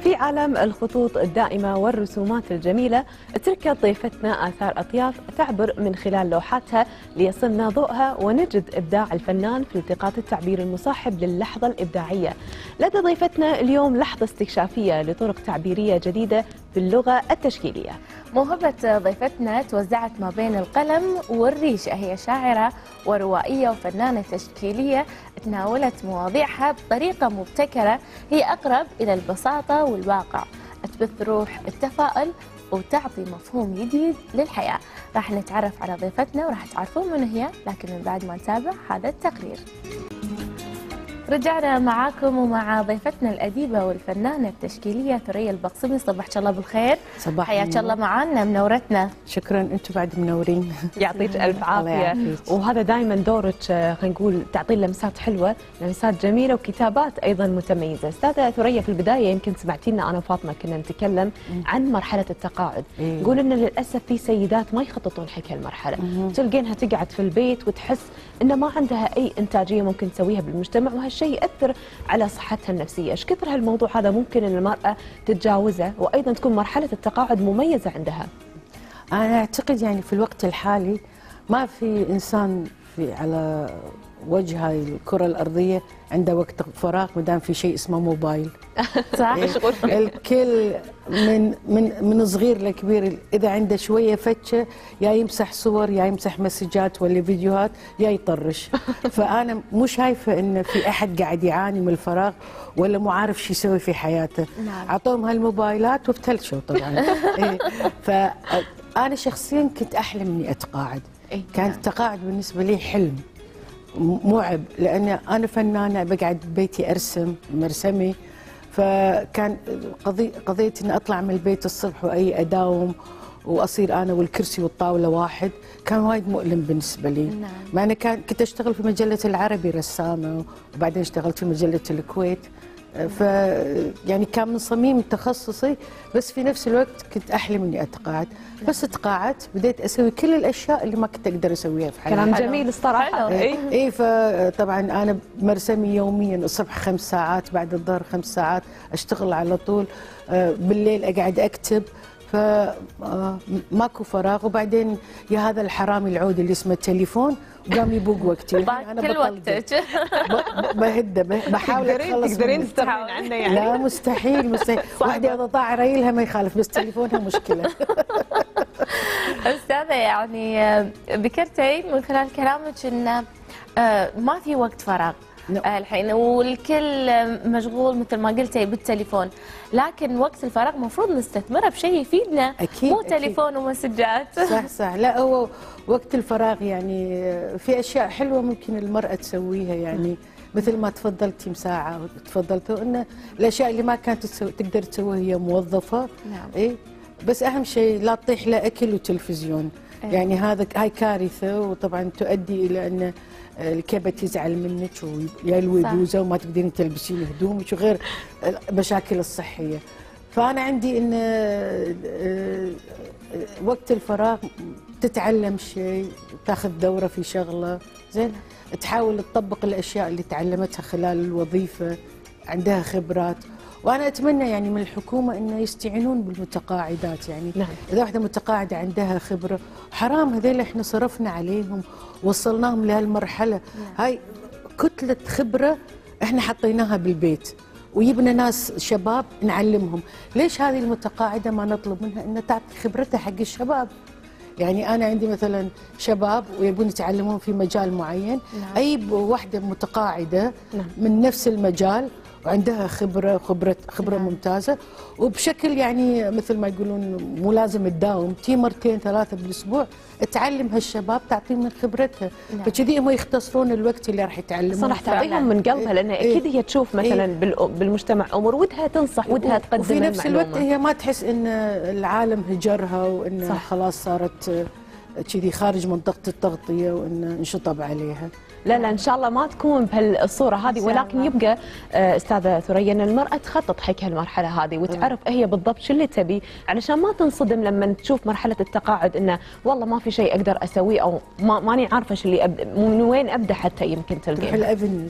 في عالم الخطوط الدائمة والرسومات الجميلة تركت ضيفتنا آثار أطياف تعبر من خلال لوحاتها ليصلنا ضوءها، ونجد إبداع الفنان في التقاط التعبير المصاحب للحظة الإبداعية. لدى ضيفتنا اليوم لحظة استكشافية لطرق تعبيرية جديدة في اللغة التشكيلية. موهبة ضيفتنا توزعت ما بين القلم والريشة، هي شاعرة وروائية وفنانة تشكيلية تناولت مواضيعها بطريقة مبتكرة هي أقرب إلى البساطة والواقع، تبث روح التفاؤل وتعطي مفهوم جديد للحياة. راح نتعرف على ضيفتنا وراح تعرفون من هي، لكن من بعد ما نتابع هذا التقرير. رجعنا معاكم ومع ضيفتنا الأديبة والفنانة التشكيلية ثريا البقسمي. صبحك الله بالخير. صباح حياك الله معانا، منورتنا. شكرا، انتم بعد منورين. يعطيك الف عافيه. وهذا دائما دورك، خلينا نقول تعطين لمسات حلوه، لمسات جميله وكتابات ايضا متميزه. استاذه ثريا، في البدايه يمكن سمعتينا انا وفاطمه كنا نتكلم عن مرحله التقاعد، نقول ان للاسف في سيدات ما يخططون حق هالمرحله، تلقينها تقعد في البيت وتحس ان ما عندها اي انتاجيه ممكن تسويها بالمجتمع، وهالشيء ياثر على صحتها النفسيه. ايش كثر هالموضوع هذا ممكن ان المراه تتجاوزه وايضا تكون مرحله التقاعد مميزه عندها؟ انا اعتقد يعني في الوقت الحالي ما في انسان على وجه هاي الكره الارضيه عنده وقت فراغ ما دام في شيء اسمه موبايل. صح. الكل من صغير لكبير اذا عنده شويه فتشه يا يمسح صور يا يمسح مسجات ولا فيديوهات يا يطرش. فانا مو شايفه ان في احد قاعد يعاني من الفراغ ولا مو عارف شو يسوي في حياته. اعطوهم هالموبايلات وابتلشوا طبعا. فانا شخصيا كنت احلم اني اتقاعد. كان التقاعد بالنسبه لي حلم مو عبء، لان انا فنانه بقعد ببيتي ارسم مرسمي، فكان قضيه اني اطلع من البيت الصبح واي اداوم واصير انا والكرسي والطاوله واحد، كان وايد مؤلم بالنسبه لي. مع انا كنت اشتغل في مجله العربي رسامه، وبعدين اشتغلت في مجله الكويت، ف يعني كان من صميم تخصصي، بس في نفس الوقت كنت احلم اني اتقاعد. بس تقاعدت بديت اسوي كل الاشياء اللي ما كنت اقدر اسويها في حياتي. كلام جميل الصراحه. اي فطبعا انا مرسمي يوميا الصبح 5 ساعات، بعد الظهر 5 ساعات اشتغل على طول، بالليل اقعد اكتب، فماكو فراغ. وبعدين يا هذا الحرامي العود اللي اسمه التليفون وقام يبوق وقتي. انا كل وقتك بهده بحاول اتخلص. تقدرين تستغنين عنه يعني؟ لا مستحيل. وحده اذا ضاع ريلها ما يخالف، بس تليفونها مشكله. استاذه، يعني ذكرتي من خلال كلامك ان ما في وقت فراغ الحين، والكل مشغول مثل ما قلتي بالتليفون، لكن وقت الفراغ المفروض نستثمره بشيء يفيدنا. أكيد مو تليفون ومسجات. صح. لا، هو وقت الفراغ يعني في اشياء حلوه ممكن المراه تسويها، يعني مثل ما تفضلتي مساعه وتفضلتوا ان الاشياء اللي ما كانت تقدر تسويها هي موظفه. نعم. بس اهم شيء لا تطيح لا اكل وتلفزيون. يعني هاي كارثه، وطبعا تؤدي الى ان الكبت يزعل منك ويلوي بوزه وما تقدرين تلبسين هدومك وغير المشاكل الصحيه. فانا عندي ان وقت الفراغ تتعلم شيء، تاخذ دوره في شغله زين، تحاول تطبق الاشياء اللي تعلمتها خلال الوظيفه، عندها خبرات. وانا اتمنى يعني من الحكومه انه يستعينون بالمتقاعدات. يعني اذا واحده متقاعده عندها خبره، حرام هذول احنا صرفنا عليهم وصلناهم لهالمرحله. هاي كتله خبره احنا حطيناها بالبيت، ويبنى ناس شباب نعلمهم. ليش هذه المتقاعده ما نطلب منها ان تعطي خبرتها حق الشباب؟ يعني انا عندي مثلا شباب ويبون يتعلمون في مجال معين، اي واحده متقاعده من نفس المجال وعندها خبره ممتازه، وبشكل يعني مثل ما يقولون مو لازم تداوم، تي 2 3 بالاسبوع تعلم هالشباب، تعطيهم من خبرتها. فكذي هم يختصرون الوقت اللي راح يتعلمون. صح، تعطيهم من قلبها، لان اكيد هي تشوف مثلا بالمجتمع امور ودها تنصح، ودها تقدم وفي نفس الوقت هي ما تحس ان العالم هجرها وان خلاص صارت كذي خارج منطقه التغطيه وان انشطب عليها. لا لا ان شاء الله ما تكون بهالصوره هذه، ولكن يبقى استاذه ثريا ان المراه تخطط حق هالمرحله هذه وتعرف هي بالضبط شو اللي تبي، علشان ما تنصدم لما تشوف مرحله التقاعد انه والله ما في شيء اقدر اسويه او ماني عارفه شو اللي من وين ابدا، حتى يمكن تلقى تروح الافنيو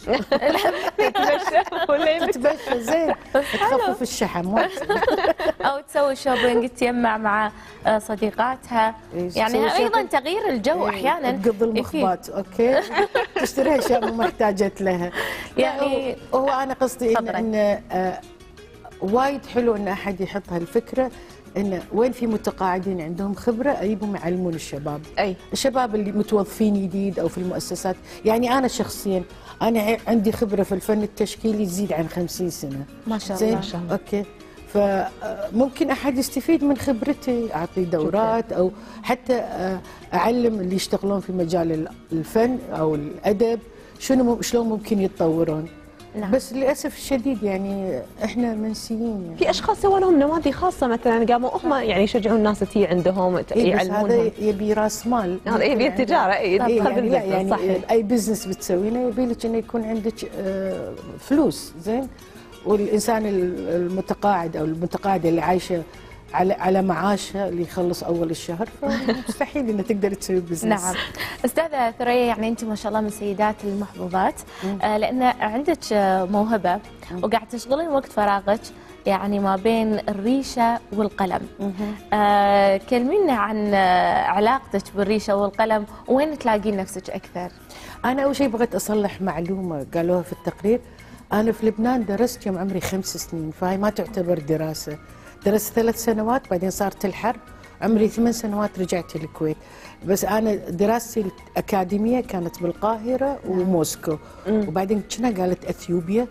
تتمشى زين تخفف الشحم او تسوي شوبينج، تجمع مع صديقاتها، يعني ايضا تغيير الجو احيانا تقضي المخبات اوكي تشتري اشياء مو محتاجت لها. يعني هو انا قصدي ان وايد حلو ان احد يحط هالفكره انه وين في متقاعدين عندهم خبره اجيبهم يعلمون الشباب، الشباب اللي متوظفين جديد او في المؤسسات. يعني انا شخصيا انا عندي خبره في الفن التشكيلي تزيد عن 50 سنه ما شاء الله. زين اوكي، فممكن احد يستفيد من خبرتي، اعطي دورات او حتى اعلم اللي يشتغلون في مجال الفن او الادب شلون ممكن يتطورون. نعم. بس للاسف الشديد يعني احنا منسيين، يعني في اشخاص سووا لهم نوادي خاصه مثلا قاموا هم يعني يشجعون الناس تي عندهم يعلمونهم. هذا يبي راس مال، هذا يبي التجاره. يعني اي بزنس بتسوينه يبي لك انه يكون عندك فلوس زين. والانسان المتقاعد او المتقاعده اللي عايشه على معاشه اللي يخلص اول الشهر، فمستحيل انه تقدر تسوي بزنس. نعم. استاذه ثريا، يعني انت ما شاء الله من السيدات المحظوظات لان عندك موهبه وقاعد تشغلين وقت فراغك يعني ما بين الريشه والقلم. كلمينا عن علاقتك بالريشه والقلم، وين تلاقين نفسك اكثر؟ انا اول شيء بغيت اصلح معلومه قالوها في التقرير. انا في لبنان درست يوم عمري 5 سنين، فهي ما تعتبر دراسه. درست 3 سنوات بعدين صارت الحرب، عمري 8 سنوات رجعت الكويت. بس انا دراستي الاكاديميه كانت بالقاهره وموسكو، وبعدين كنا قالت اثيوبيا.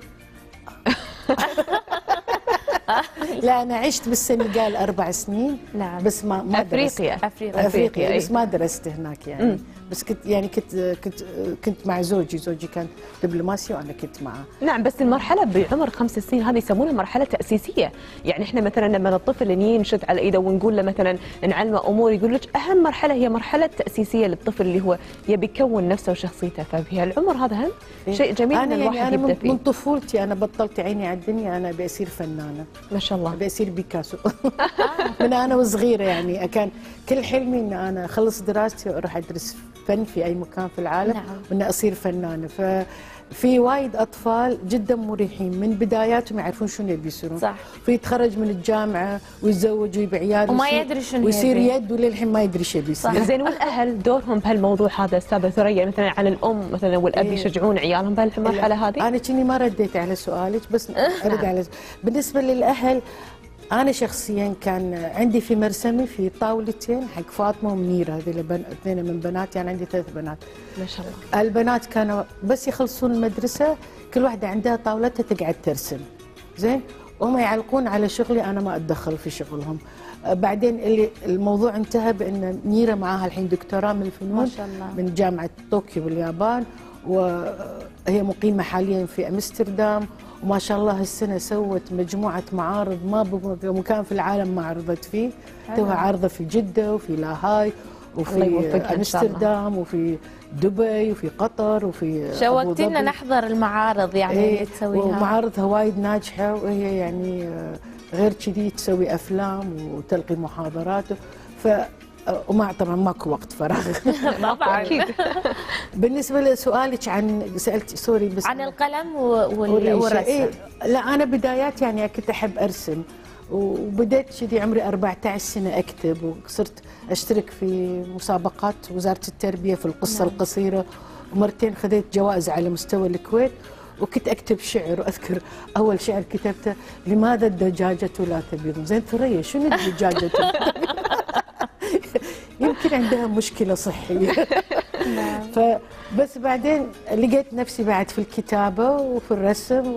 لا انا عشت بالسنغال 4 سنين. نعم. بس ما افريقيا بس ما درست هناك يعني. بس كنت يعني كنت مع زوجي كان دبلوماسي وانا كنت معه. نعم. بس المرحله بعمر 5 سنين هذه يسمونها مرحله تاسيسيه. يعني احنا مثلا لما الطفل ينشد على ايده ونقول له مثلا نعلمه امور، يقول لك اهم مرحله هي مرحله تاسيسيه للطفل اللي هو يبي يكون نفسه وشخصيته. ففي هالعمر هذا هم شيء جميل ان الواحد يبدا فيه. من طفولتي انا بطلت عيني على الدنيا، انا ابي اصير فنانه. ما شاء الله. ابي اصير بيكاسو. من انا وصغيره يعني كان كل حلمي ان انا اخلص دراستي واروح ادرس فن في اي مكان في العالم. نعم. وان اصير فنانه. ففي وايد اطفال جدا مريحين من بداياتهم يعرفون شنو يبي يصيرون. صح. فيتخرج من الجامعه ويتزوج ويبيع عيال وما يدري شنو ويصير يد، وللحين ما يدري شو يبي يصير. زين، والاهل دورهم بهالموضوع هذا استاذه ثريا، مثلا على الام مثلا والاب يشجعون عيالهم بهالمرحله هذه؟ انا كني ما رديت على سؤالك، بس ارد على بالنسبه للاهل. أنا شخصياً كان عندي في مرسمي في طاولتين حق فاطمة ومنيرة، هذول اثنين من بناتي، أنا عندي 3 بنات. ما شاء الله. البنات كانوا بس يخلصون المدرسة كل واحدة عندها طاولتها تقعد ترسم، زين؟ وهم يعلقون على شغلي، أنا ما أتدخل في شغلهم. بعدين الموضوع انتهى بأن منيرة معاها الحين دكتوراه من الفنون ما شاء الله. من جامعة طوكيو باليابان، وهي مقيمة حالياً في أمستردام. وما شاء الله السنة سوت مجموعة معارض ما بمكان في العالم ما عرضت فيه. توها عارضة في جدة وفي لاهاي وفي أمستردام وفي دبي وفي قطر وفي شوقتينا نحضر المعارض يعني اللي تسويها. ومعارضها وايد ناجحة، وهي يعني غير كذي تسوي أفلام وتلقي محاضرات. وما طبعا ماكو وقت فراغ. طبعا. بالنسبه لسؤالك عن سالت سوري بس عن القلم والرسم. إيه؟ لا انا بدايات يعني كنت احب ارسم، وبديت كذي عمري 14 سنه اكتب، وصرت اشترك في مسابقات وزاره التربيه في القصه القصيره، ومرتين خذيت جوائز على مستوى الكويت. وكنت اكتب شعر، واذكر اول شعر كتبته: لماذا الدجاجه لا تبيض؟ زين ثريا شنو الدجاجه؟ يمكن عندها مشكلة صحية. فبس بعدين لقيت نفسي بعد في الكتابة وفي الرسم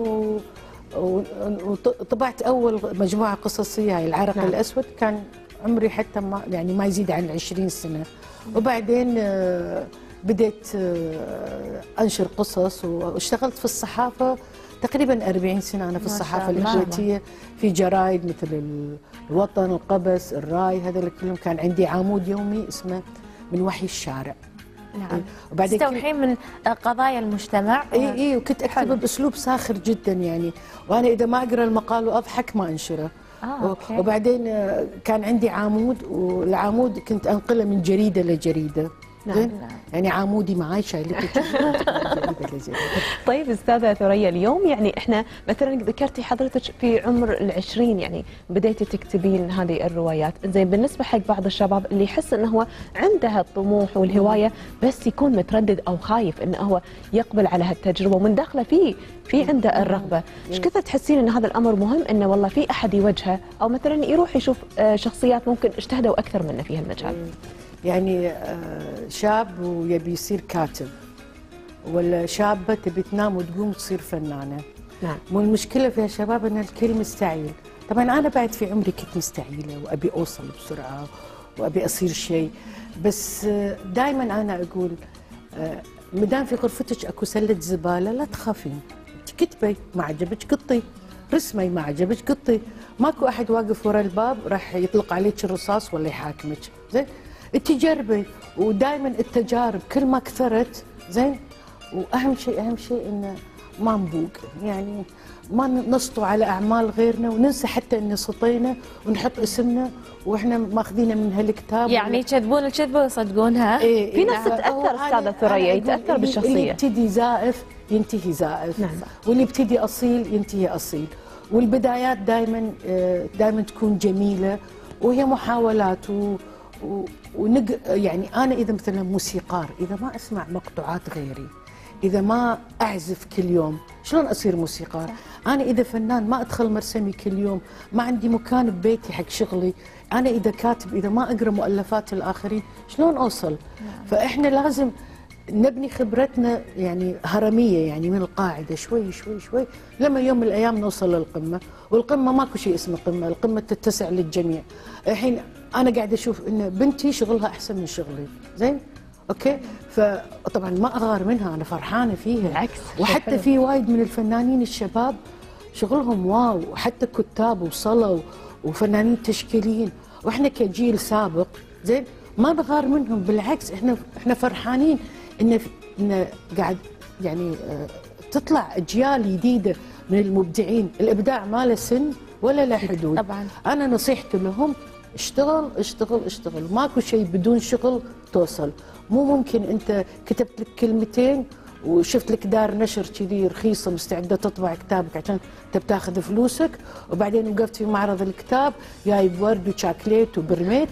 وطبعت أول مجموعة قصصية هاي العرق الأسود، كان عمري حتى ما يزيد عن 20 سنة. وبعدين بديت أنشر قصص واشتغلت في الصحافة تقريبا 40 سنة أنا في الصحافة الكويتية، في جرايد مثل الوطن، القبس، الراي، هذول كلهم. كان عندي عمود يومي اسمه من وحي الشارع. نعم. وبعدين تستوحين من قضايا المجتمع. اي وكنت اكتبه باسلوب ساخر جدا يعني، وانا اذا ما اقرا المقال واضحك ما انشره. وبعدين كان عندي عامود، والعامود كنت انقله من جريده لجريده. نعم. يعني عامودي معاي شايلته. طيب استاذه ثريا، اليوم يعني احنا مثلا ذكرتي حضرتك في عمر ال20 يعني بديتي تكتبين هذه الروايات، زين بالنسبه حق بعض الشباب اللي يحس انه هو عنده الطموح والهوايه بس يكون متردد او خايف انه هو يقبل على هالتجربه ومن داخله في عنده الرغبه، ايش كثر تحسين ان هذا الامر مهم انه والله في احد يوجهه او مثلا يروح يشوف شخصيات ممكن اجتهدوا اكثر منه في هالمجال؟ يعني شاب ويبي يصير كاتب، ولا شابة تبي تنام وتقوم تصير فنانة. نعم. مو المشكلة في الشباب أن الكل مستعيل. طبعا أنا بعد في عمري كنت مستعيلة وأبي أوصل بسرعة وأبي أصير شيء، بس دائما أنا أقول مدام في غرفتك أكو سلة زبالة لا تخافين، كتبي ما عجبك قطي، رسمي ما عجبك قطي، ماكو أحد واقف ورا الباب راح يطلق عليك الرصاص ولا يحاكمك. زين تجربي، ودائما التجارب كل ما كثرت زين. واهم شيء انه ما نبوق، يعني ما نسطو على اعمال غيرنا وننسى حتى ان سطينا ونحط اسمنا واحنا ماخذينه من هالكتاب. يعني يكذبون الكذبه ويصدقونها. في ناس تتاثر استاذه ثريا، يتاثر بالشخصيه. اللي يبتدي زائف ينتهي زائف. نعم. واللي يبتدي اصيل ينتهي اصيل. والبدايات دائما تكون جميله وهي محاولات يعني أنا إذا مثلا موسيقار، إذا ما أسمع مقطوعات غيري، إذا ما أعزف كل يوم، شلون أصير موسيقار؟ صح. أنا إذا فنان ما أدخل مرسمي كل يوم، ما عندي مكان ببيتي حق شغلي، أنا إذا كاتب إذا ما أقرأ مؤلفات الآخرين، شلون أوصل؟ فإحنا لازم نبني خبرتنا يعني هرمية، يعني من القاعدة شوي شوي شوي لما يوم من الأيام نوصل للقمة. والقمة ماكو شيء اسمه قمة، القمة تتسع للجميع. الحين أنا قاعدة أشوف إن بنتي شغلها أحسن من شغلي، زين؟ أوكي؟ فطبعا ما أغار منها، أنا فرحانة فيها. بالعكس. وحتى في وايد من الفنانين الشباب شغلهم واو، وحتى كتاب وصلوا وفنانين تشكيليين، وإحنا كجيل سابق زين ما نغار منهم، بالعكس إحنا فرحانين إن قاعد يعني تطلع أجيال جديدة من المبدعين. الإبداع ما له سن ولا له حدود. طبعا. أنا نصيحتي لهم اشتغل اشتغل اشتغل، ماكو شيء بدون شغل توصل. مو ممكن انت كتبت لك كلمتين وشفت لك دار نشر كذي رخيصه مستعده تطبع كتابك عشان انت بتاخذ فلوسك، وبعدين وقفت في معرض الكتاب جايب ورد وشاكليت وبرميت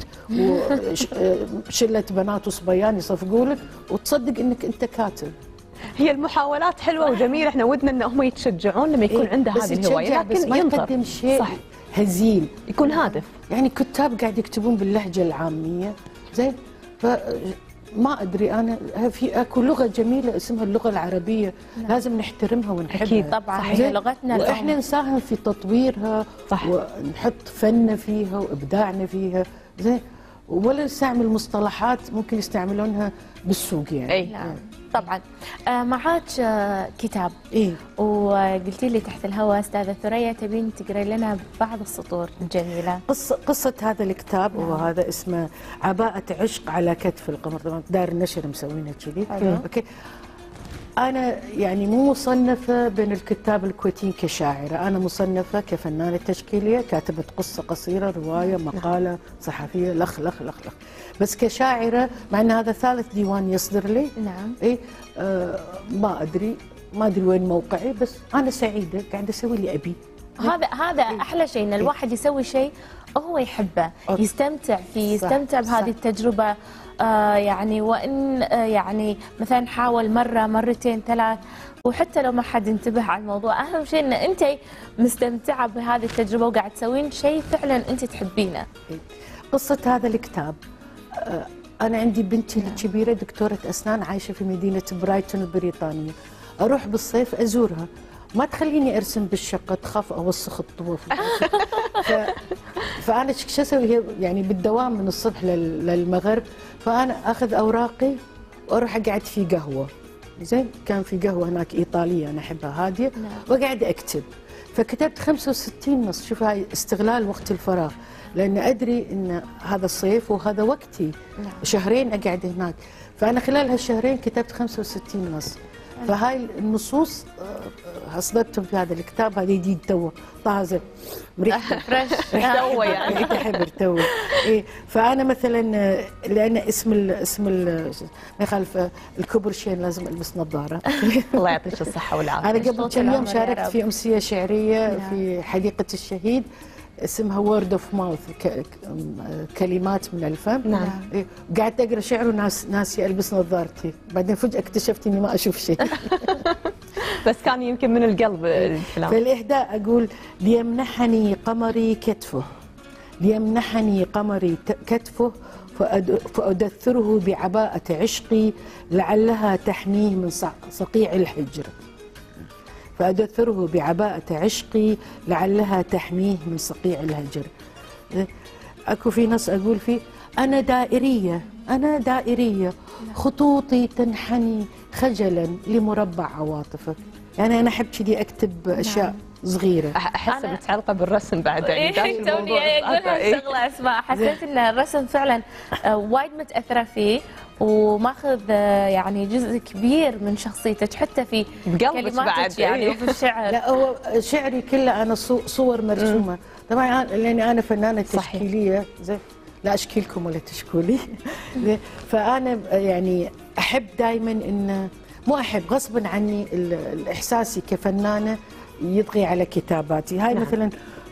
وشله بنات وصبيان يصفقوا لك وتصدق انك انت كاتب. هي المحاولات حلوه وجميله، احنا ودنا ان هم يتشجعون لما يكون عنده هذه الهوايه، لكن ما يقدم شيء صح هزيل، يكون هادف. يعني كتاب قاعد يكتبون باللهجه العاميه زين، فما ادري انا في اكو لغه جميله اسمها اللغه العربيه. نعم. لازم نحترمها ونحبها. اكيد طبعا هي لغتنا واحنا نساهم في تطويرها. صح. ونحط فننا فيها وابداعنا فيها زين، ولا نستعمل مصطلحات ممكن يستعملونها بالسوق يعني. اي نعم. طبعا معاك كتاب. إيه؟ وقلتي لي تحت الهواء استاذه ثريا تبين تقري لنا بعض السطور الجميله. قصه هذا الكتاب. نعم. وهذا اسمه عباءة عشق على كتف القمر، طبعا دار النشر مسوينه كذي. اوكي. انا يعني مو مصنفه بين الكتاب الكويتيين كشاعره، انا مصنفه كفنانه تشكيليه، كاتبه قصه قصيره، روايه، مقاله صحفيه، لخ لخ لخ لخ. بس كشاعره مع ان هذا ثالث ديوان يصدر لي. نعم. اي ما ادري وين موقعي، بس انا سعيده قاعده اسوي اللي ابي. هذا احلى شيء ان الواحد يسوي شيء هو يحبه، يستمتع فيه، يستمتع بهذه التجربه. يعني وان يعني مثلا حاول مره مرتين ثلاث، وحتى لو ما حد انتبه على الموضوع، اهم شيء ان انت مستمتعه بهذه التجربه وقاعد تسوين شيء فعلا انت تحبينه. قصه هذا الكتاب، انا عندي بنتي الكبيره دكتوره اسنان عايشه في مدينه برايتون البريطانيه، اروح بالصيف ازورها، ما تخليني ارسم بالشقه، تخاف اوسخ الطوف. فانا شو اسوي؟ يعني بالدوام من الصبح للمغرب، فانا اخذ اوراقي واروح اقعد في قهوه. زين، كان في قهوه هناك ايطاليه انا احبها هاديه. واقعد اكتب. فكتبت 65 نص. شوف هاي استغلال وقت الفراغ، لأن أدري أن هذا الصيف وهذا وقتي. شهرين أقعد هناك، فأنا خلال هالشهرين كتبت 65 نص. فهاي النصوص أصدرتهم في هذا الكتاب. هذا جديد تو طازج مريحته فريش تو يعني ريحته حبر تو. إيه، فأنا مثلا لأن اسم ما يخالف الكبرشين لازم ألبس نظارة. الله يعطيك الصحة والعافية. أنا قبل كم يوم شاركت في أمسية شعرية في حديقة الشهيد اسمها وورد اوف ماوث، كلمات من الفم. نعم. قعدت اقرا شعر وناسي البس نظارتي، بعدين فجاه اكتشفت اني ما اشوف شيء. بس كان يمكن من القلب الكلام. فالاهداء اقول: ليمنحني قمري كتفه، ليمنحني قمري كتفه، فأدثره بعباءة عشقي لعلها تحميه من صقيع الهجر. فأدثره بعباءة عشقي لعلها تحميه من صقيع الهجر. أكو في نص أقول فيه: أنا دائرية، أنا دائرية، خطوطي تنحني خجلا لمربع عواطفك. يعني أنا أحب كذي أكتب أشياء صغيرة. أحس متعلقة بالرسم بعد يعني. توني أقول هالشغلة أسماء، حسيت إن الرسم فعلا وايد متأثرة فيه وماخذ يعني جزء كبير من شخصيتك حتى في كلماتك يعني وفي الشعر. لا، هو شعري كله أنا صور مرسومة. طبعا لأني أنا فنانة تشكيلية، زي لا أشكي لكم ولا تشكوا لي. فأنا يعني أحب دائما إن مو أحب غصبا عني الإحساسي كفنانة يطغي على كتاباتي. هاي مثلا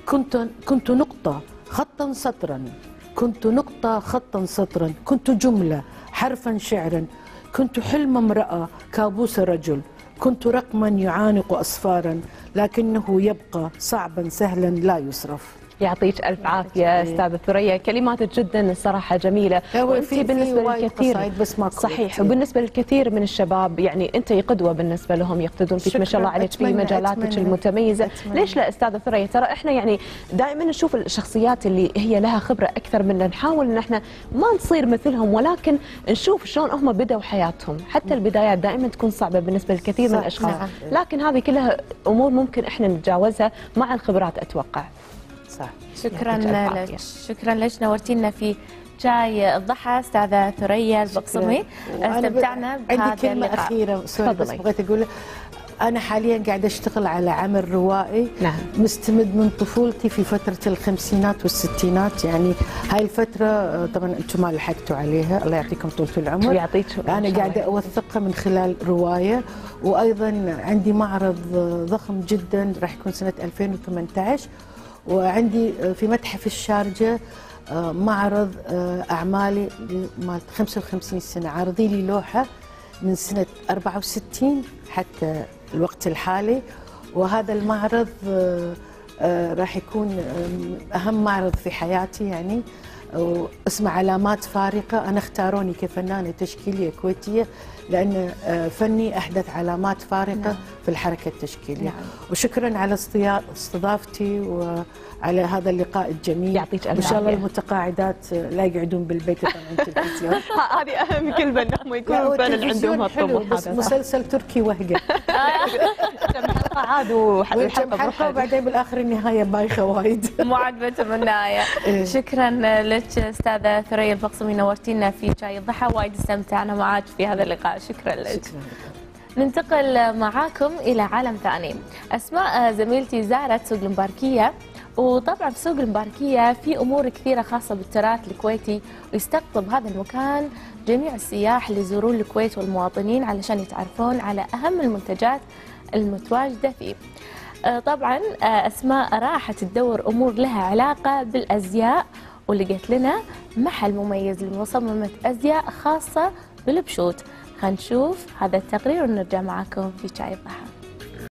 كنت نقطة خطا سطرا، كنت نقطة خطا سطرا، كنت جملة حرفا شعرا، كنت حلم امرأة كابوس رجل، كنت رقما يعانق أصفارا، لكنه يبقى صعبا سهلا لا يصرف. يعطيك ألف عافية أستاذة ثريا، كلماتك جدا الصراحة جميلة. وأنتي بالنسبة للكثير بس ما صحيح، وبالنسبة للكثير من الشباب يعني أنت قدوة بالنسبة لهم، يقتدون فيك ما شاء الله عليك في مجالاتك المتميزة. ليش لا أستاذة ثريا؟ ترى إحنا يعني دائما نشوف الشخصيات اللي هي لها خبرة أكثر منا، نحاول إن إحنا ما نصير مثلهم، ولكن نشوف شلون هم بدأوا حياتهم. حتى البدايات دائما تكون صعبة بالنسبة للكثير من الأشخاص، لكن هذه كلها أمور ممكن إحنا نتجاوزها مع الخبرات أتوقع. صح. شكرا لك، شكرا لك، نورتينا في شاي الضحى استاذه ثريا البقسمي. استمتعنا بهذا عندي كلمه اخيره سوري بس بغيت اقول: أنا حاليا قاعدة أشتغل على عمل روائي. نعم. مستمد من طفولتي في فترة الخمسينات والستينات. يعني هاي الفترة طبعا أنتم ما لحقتوا عليها، الله يعطيكم طولة العمر. يعطيك. أنا قاعدة أوثقها من خلال رواية، وأيضا عندي معرض ضخم جدا راح يكون سنة 2018، وعندي في متحف الشارجة معرض أعمالي مال 55 سنة. عارضي لي لوحة من سنة 64 حتى الوقت الحالي، وهذا المعرض راح يكون أهم معرض في حياتي يعني، اسمه علامات فارقة. أنا اختاروني كفنانة تشكيلية كويتية لأن فني أحدث علامات فارقة في الحركة التشكيلية. نعم. وشكرا على استضافتي وعلى هذا اللقاء الجميل. يعطيك العافية. إن شاء الله المتقاعدات لا يقعدون بالبيت يطلعون التلفزيون. هذه أهم كلمة، إنهم يكونوا فعلا عندهم هالطموح. مسلسل تركي وهقة. كم حلقة عاد وحلقة وبعدين بالآخر النهاية بايخة وايد. مو عجبتهم النهاية. شكرا لك أستاذة ثريا البقسمي، نورتينا في شاي الضحى، وايد استمتعنا معك في هذا اللقاء. شكرا لك. ننتقل معاكم إلى عالم ثاني. أسماء زميلتي زارت سوق المباركية، وطبعا في سوق المباركية في أمور كثيرة خاصة بالتراث الكويتي، ويستقطب هذا المكان جميع السياح اللي يزورون الكويت والمواطنين علشان يتعرفون على أهم المنتجات المتواجدة فيه. طبعا أسماء راحت تدور أمور لها علاقة بالأزياء، ولقيت لنا محل مميز لمصممة أزياء خاصة بالبشوت. خلينا نشوف هذا التقرير ونرجع معكم في شاي الضحى.